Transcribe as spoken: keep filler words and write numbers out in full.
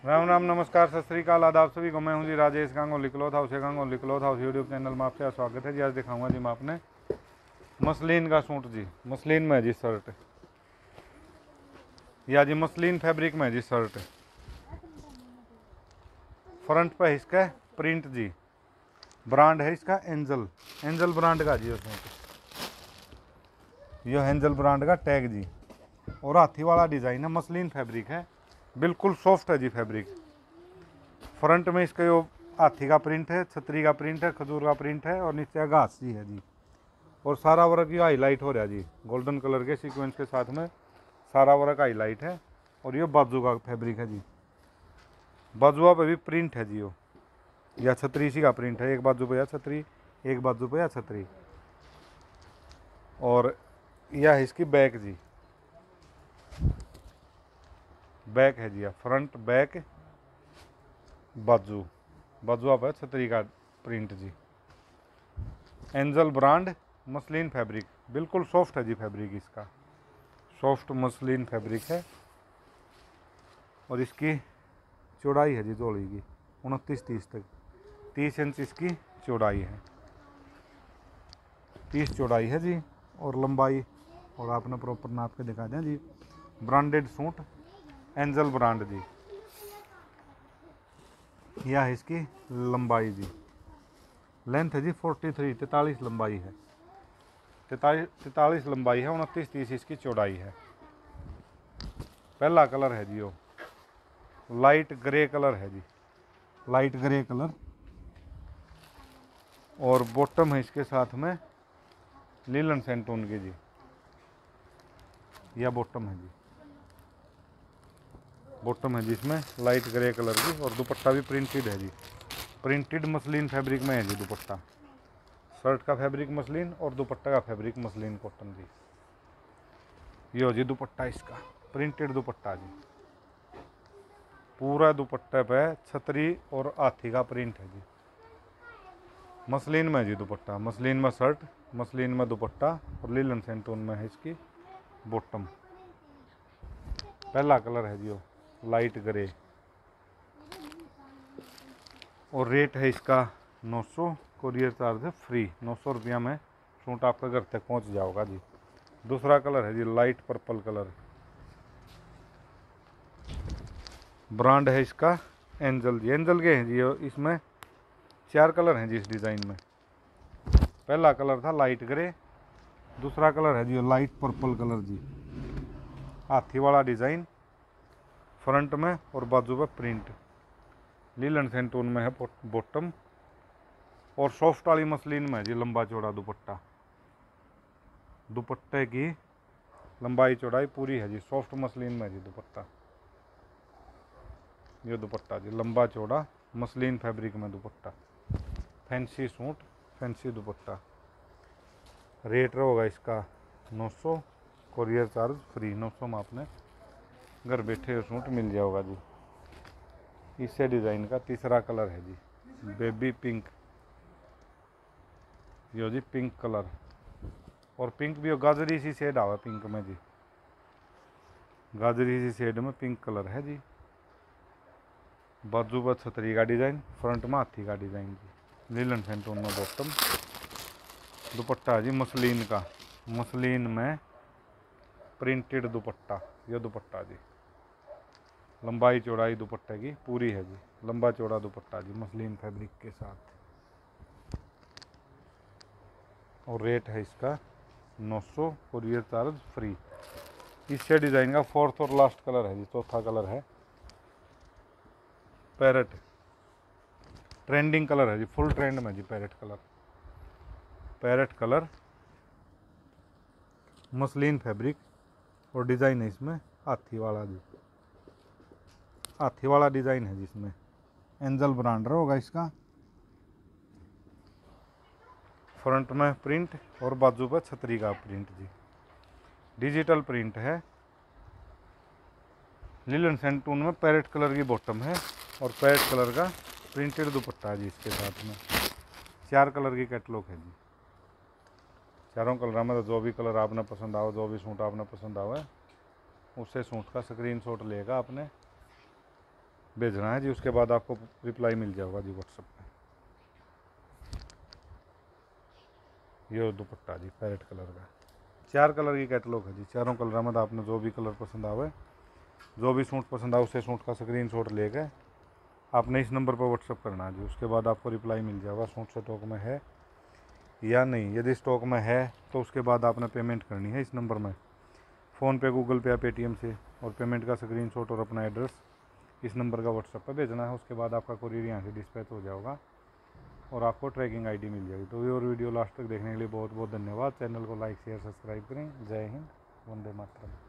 राम राम, नमस्कार, सत श्रीकाल, आदाब सभी को। मैं हूं जी राजेश गांगुली क्लॉथ हाउस है, Ganguly cloth house YouTube channel में आपका स्वागत है जी। आज दिखाऊंगा जी मैं आपने मसलिन का सूट जी। मसलिन में जी शर्ट, या जी मसलिन फैब्रिक में जी शर्ट। फ्रंट पे इसका प्रिंट जी, ब्रांड है इसका एंजल, एंजल ब्रांड का जी सूट। यह एंजल ब्रांड का टैग जी, और हाथी वाला डिज़ाइन है। मसलिन फैब्रिक है, बिल्कुल सॉफ्ट है जी फैब्रिक। फ्रंट में इसका यो हाथी का प्रिंट है, छतरी का प्रिंट है, खजूर का प्रिंट है, और नीचे घास जी है जी। और सारा वर्क ये हाईलाइट हो रहा है जी, गोल्डन कलर के सीक्वेंस के साथ में सारा वर्क हाईलाइट है। और ये बाजू का फैब्रिक है जी, बाजुआ पे भी प्रिंट है जी। यो या छतरी सी का प्रिंट है, एक बाजू पे या छतरी, एक बाजू पे या छतरी। और यह है इसकी बैक जी, बैक है जी, या फ्रंट बैक बाजू, बाजुआ पे छतरी का प्रिंट जी। एंजल ब्रांड मसलिन फैब्रिक, बिल्कुल सॉफ्ट है जी फैब्रिक इसका, सॉफ्ट मसलिन फैब्रिक है। और इसकी चौड़ाई है जी जोड़ी की उनतीस तीस तक, तीस इंच इसकी चौड़ाई है, तीस चौड़ाई है जी। और लंबाई, और आपने प्रॉपर नाप के दिखा दें जी। ब्रांडेड सूट एंजल ब्रांड जी। यह है इसकी लंबाई जी, लेंथ है जी फोर्टी थ्री, तैंतालीस लंबाई है, तैतालीस तैतालीस लंबाई है, उनतीस तीस इसकी चौड़ाई है। पहला कलर है जी वो लाइट ग्रे कलर है जी, लाइट ग्रे कलर। और बॉटम है इसके साथ में लीलन सेंटून की जी, यह बॉटम है जी, बॉटम है जिसमें लाइट ग्रे कलर की। और दुपट्टा भी प्रिंटेड है जी, प्रिंटेड मसलिन फैब्रिक में है जी दुपट्टा। शर्ट का फैब्रिक मसलिन और दुपट्टा का फैब्रिक मसलिन कॉटन जी। ये हो जी दुपट्टा इसका, प्रिंटेड दुपट्टा जी। पूरा दुपट्टे पे छतरी और हाथी का प्रिंट है जी। मसलिन में जी दुपट्टा, मसलिन में शर्ट, मसलिन में दुपट्टा, और लीलन सेंटून में है इसकी बॉटम। पहला कलर है जी वो लाइट ग्रे। और रेट है इसका नौ सौ, कोरियर चार्ज है फ्री। नौ सौ रुपया में सूट आपके घर तक पहुंच जाओगा जी। दूसरा कलर है जी लाइट पर्पल कलर, ब्रांड है इसका एंजल जी। एंजल के हैं जी, इसमें चार कलर हैं जी इस डिज़ाइन में। पहला कलर था लाइट ग्रे, दूसरा कलर है जी लाइट पर्पल कलर जी। हाथी वाला डिज़ाइन फ्रंट में और बाजू पे प्रिंट, लीलन सेंटून में है बॉटम। और सॉफ्ट वाली मसलिन में जी लंबा चौड़ा दुपट्टा, दुपट्टे की लंबाई चौड़ाई पूरी है जी। सॉफ्ट मसलिन में जी दुपट्टा, ये दुपट्टा जी लंबा चौड़ा मसलिन फैब्रिक में dupatta. Fancy suit, fancy dupatta. Rate होगा इसका नौ सौ, कोरियर चार्ज फ्री। नौ सौ में आपने घर बैठे हुए सूट मिल जाएगा जी। इसे डिज़ाइन का तीसरा कलर है जी बेबी पिंक, यो जी पिंक कलर। और पिंक भी गाजरी सी शेड आवा पिंक में जी, गाजरी सी शेड में पिंक कलर है जी। बाजू पर छतरी का डिज़ाइन, फ्रंट में हाथी का डिज़ाइन जी। लीलन सेंटून में बॉटम। दुपट्टा जी मसलिन का, मसलिन में प्रिंटेड दुपट्टा, यह दुपट्टा जी। लंबाई चौड़ाई दुपट्टे की पूरी है जी, लंबा चौड़ा दुपट्टा जी मसलिन फैब्रिक के साथ। और रेट है इसका नौ सौ, कोरियर चार्ज फ्री। इससे डिज़ाइन का फोर्थ और लास्ट कलर है जी, चौथा कलर है पैरेट, ट्रेंडिंग कलर है जी, फुल ट्रेंड में जी parrot colour. Parrot colour muslin fabric, और डिज़ाइन है इसमें हाथी वाला जी, हाथी वाला डिज़ाइन है जिसमें एंजल ब्रांड होगा इसका। फ्रंट में प्रिंट और बाजू पर छतरी का प्रिंट जी, डिजिटल प्रिंट है। लीलन सेंटून में पैरेट कलर की बॉटम है, और पैरेट कलर का प्रिंटेड दुपट्टा है जी इसके साथ में। चार कलर की कैटलॉग है जी, चारों कलर में। तो जो भी कलर आपने पसंद आओ, जो भी सूट आपने पसंद आवे, उससे सूट का स्क्रीनशॉट लेगा आपने भेजना है जी। उसके बाद आपको रिप्लाई मिल जाएगा जी व्हाट्सएप पे। ये दुपट्टा जी पैरेट कलर का, चार कलर की कैटलॉग है जी। चारों कलर में आपने जो भी कलर पसंद आवे, जो भी सूट पसंद आए उसे सूट का स्क्रीनशॉट लेके आपने इस नंबर पर व्हाट्सअप करना है जी। उसके बाद आपको रिप्लाई मिल जाएगा सूट स्टॉक में है या नहीं। यदि स्टॉक में है तो उसके बाद आपने पेमेंट करनी है इस नंबर में, फ़ोन पे, गूगल पे या पेटीएम से, और पेमेंट का स्क्रीनशॉट और अपना एड्रेस इस नंबर का व्हाट्सएप पर भेजना है। उसके बाद आपका कुरियर यहाँ से डिस्पैच हो जाएगा और आपको ट्रैकिंग आईडी मिल जाएगी। तो ये और वीडियो लास्ट तक देखने के लिए बहुत बहुत धन्यवाद। चैनल को लाइक शेयर सब्सक्राइब करें। जय हिंद, वंदे मातरम।